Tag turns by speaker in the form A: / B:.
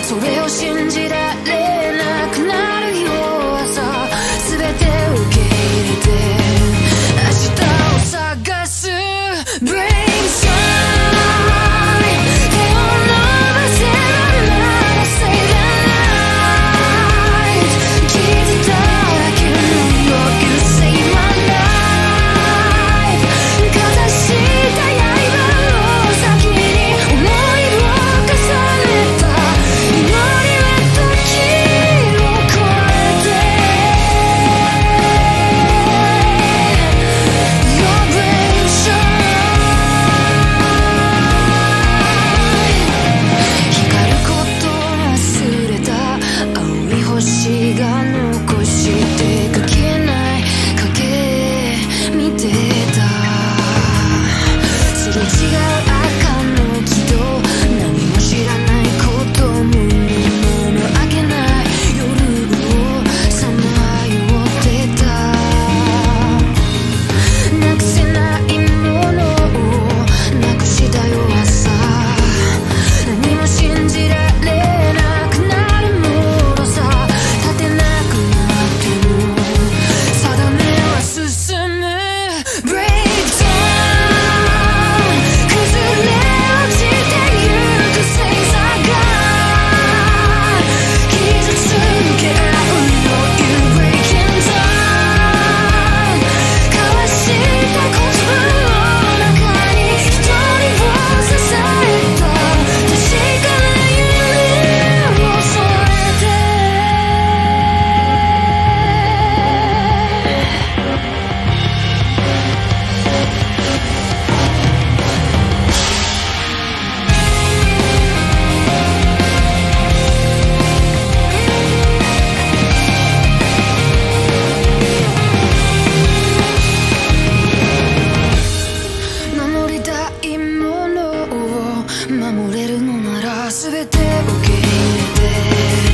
A: それを信じられなくなるよ朝全て受け入れて明日を探す Bring sunshine 手を伸ばせばまだ Say the night 傷だらけの You save my life かざした刃の先に思いを重ねた祈りは時を超えて Your brain shine 光ること忘れた青い星が残してく消えない影見てたすれ違う赤の木と何も知らないことも胸の開けない夜をさまよってたなくせないものをなくしたよ朝何も信じられなくなるもろさ立てなくなっても定めは進む Breakdown 崩れ落ちてゆく星座が傷つけ合うよ You breaking down 交わした言葉の中に一人を支えた確かな夢を添えて守りたいものを守れるのなら全て受け入れて